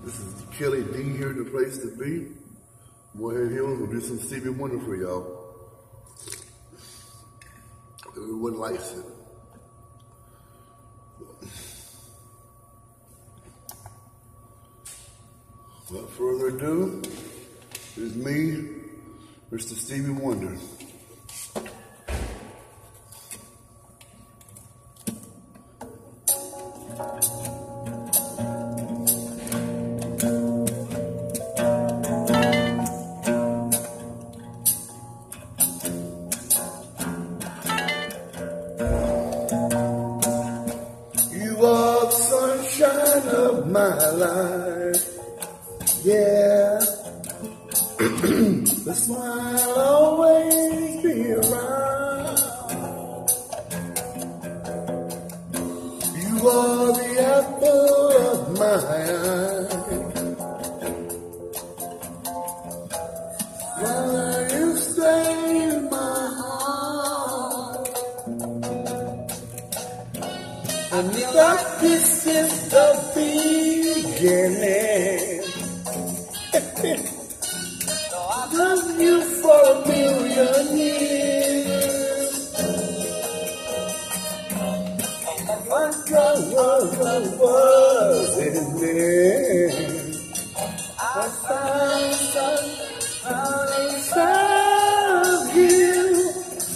This is Kelly D here, the place to be. Morehead Hills, we'll do some Stevie Wonder for y'all. Everyone likes it. Without further ado, here's me, Mr. Stevie Wonder. You are the sunshine of my life, yeah. The smile always be around. You are the apple of my eye. While you stay in my heart, and that this is the beginning. I love you for a million years. What was in there? I found you.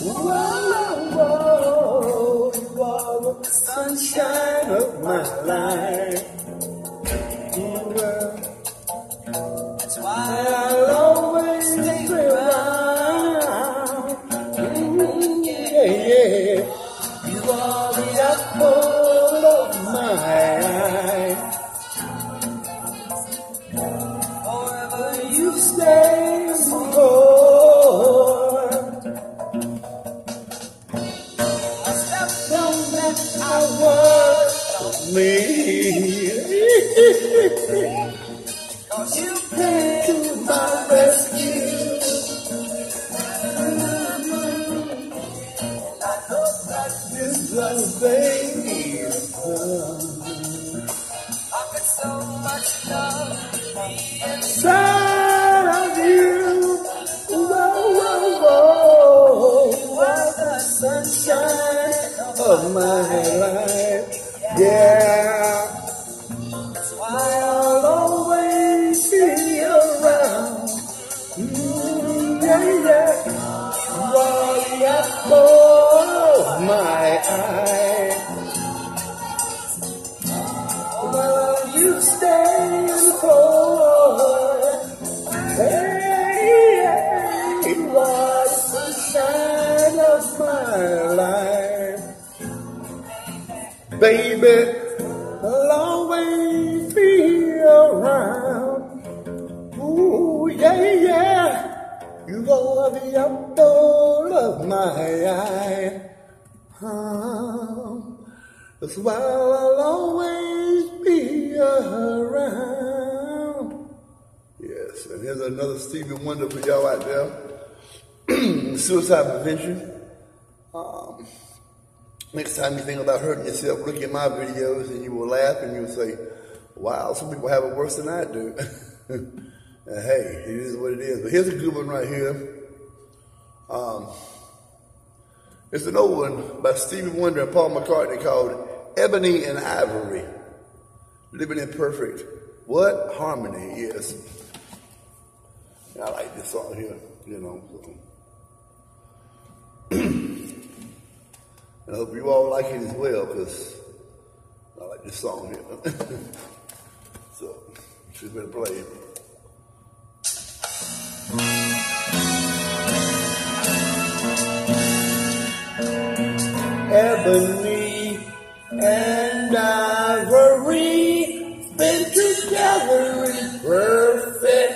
Whoa, you are the sunshine of my life. That's why I'll always stay around. Yeah. You are the apple of my eye. Forever you stay more. I stepped on that hour of me. Cause you came to my rescue. And I know that this love, baby, is done. I've got so much love inside of you. Whoa, whoa, whoa. You are the sunshine of my life. Yeah. That's why I'll always be around. Yeah, yeah. You are the apple of my eye. Well, you stand for. Hey, yeah. You are the sunshine of my life. Baby, I'll always be around. Ooh, yeah, yeah. You are the apple of my eye. That's why I'll always be around. Yes, and here's another Stevie Wonder for y'all out there. Suicide prevention. Next time you think about hurting yourself, look at my videos and you will laugh and you'll say, wow, some people have it worse than I do. Hey, it is what it is. But here's a good one right here. It's an old one by Stevie Wonder and Paul McCartney called Ebony and Ivory. Living in perfect, what? Harmony, yes. I like this song here, you know. I hope you all like it as well, because I like this song here. So, she's better play it. Ebony and ivory been together in perfect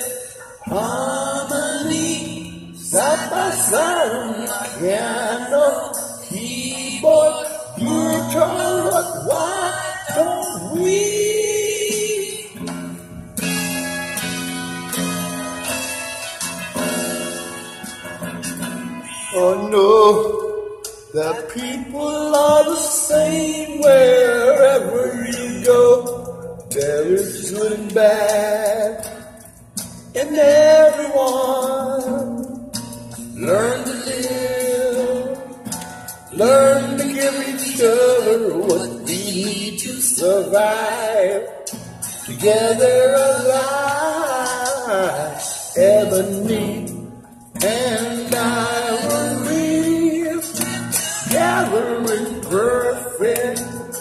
harmony, side by side on the piano, keyboard, guitar, but why don't we? Oh no, the people are the same wherever you go. There is good and bad in everyone. Learn to live, learn to give each other what we need to survive. Together alive, ebony and ivory, gathering perfect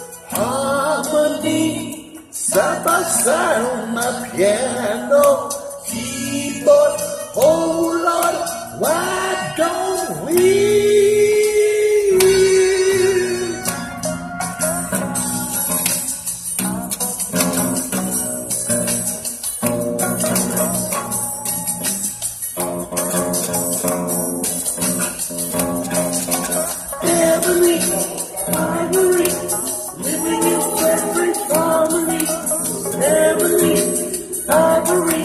harmony, side by side on my piano keyboard. Oh Lord, why don't we? Ebony, ivory, living in perfect harmony. Ebony, ivory,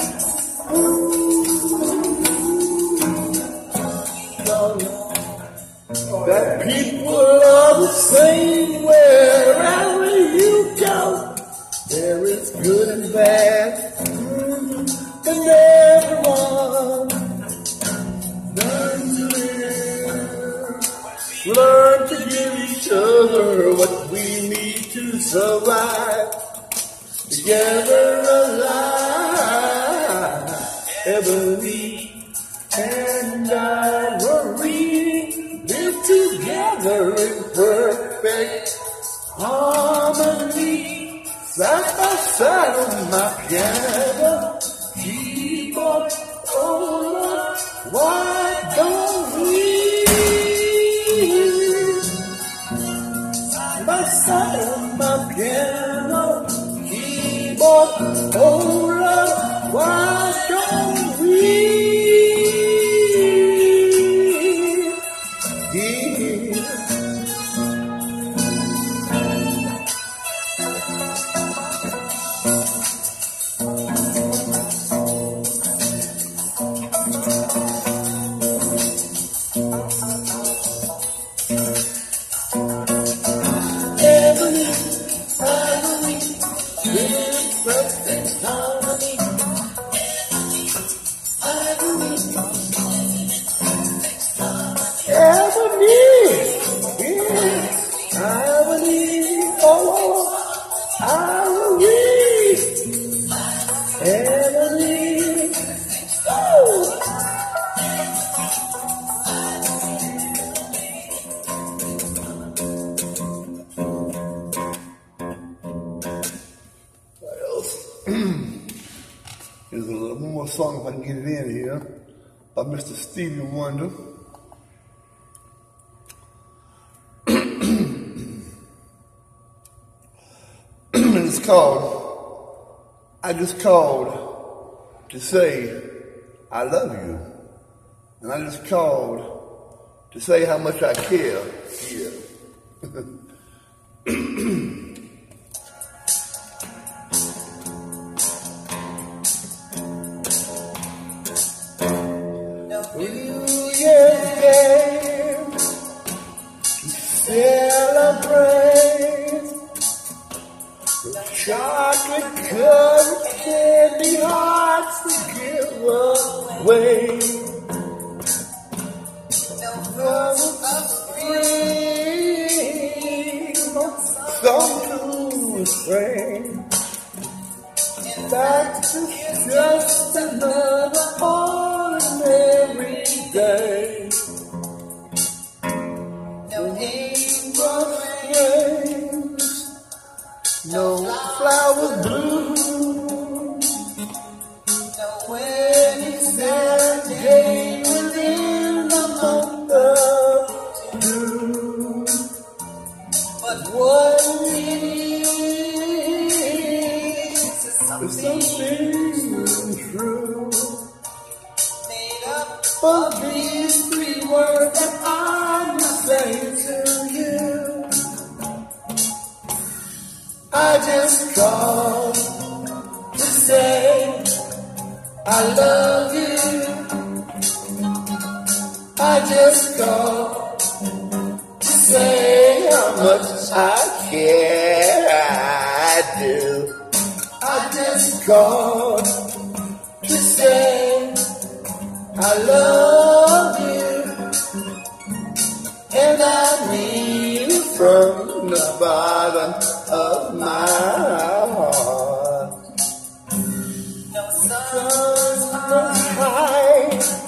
that people are the same wherever you go. There is good and bad in everyone. Learn to live, learn to give each other what we need to survive. Together alive, ebony and ivory, live together in perfect harmony. Side by side on my piano keyboard. Oh Lord, why don't we? Side by side on my piano keyboard. Oh Lord, why don't we? Ebony, ivory, living perfect harmony. Ivory, ebony, yeah, ivory, oh, ivory, ebony, oh. There's a little more song if I can get it in here by Mr. Stevie Wonder. And it's called, I Just Called to Say I Love You. And I just called to say how much I care. Yeah. New Year's Day to celebrate the chocolate covered candy hearts to give away. Love of spring, some new spring. Back to just another ordinary day. No rainbow rains, no flowers bloom, no wedding day within the month of June. But what we need is something true, made up of these three words that I'm saying to you. I just called to say I love you. I just called to say how much I care. I do. I just called to say I love you, and I mean it from the bottom